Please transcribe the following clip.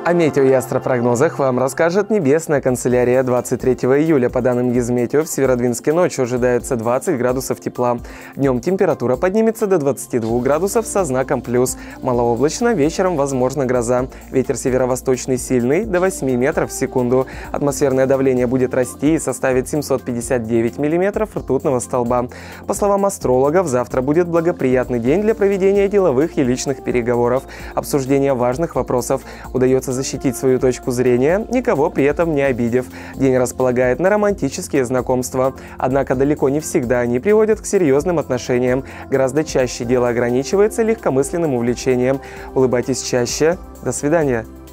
О метео и астропрогнозах вам расскажет Небесная канцелярия. 23 июля, по данным Гизметео, в Северодвинске ночью ожидается 20 градусов тепла. Днем температура поднимется до 22 градусов со знаком плюс. Малооблачно, вечером возможна гроза. Ветер северо-восточный сильный до 8 метров в секунду. Атмосферное давление будет расти и составит 759 миллиметров ртутного столба. По словам астрологов, завтра будет благоприятный день для проведения деловых и личных переговоров, обсуждения важных вопросов. Удается защитить свою точку зрения, никого при этом не обидев. День располагает на романтические знакомства. Однако далеко не всегда они приводят к серьезным отношениям. Гораздо чаще дело ограничивается легкомысленным увлечением. Улыбайтесь чаще. До свидания.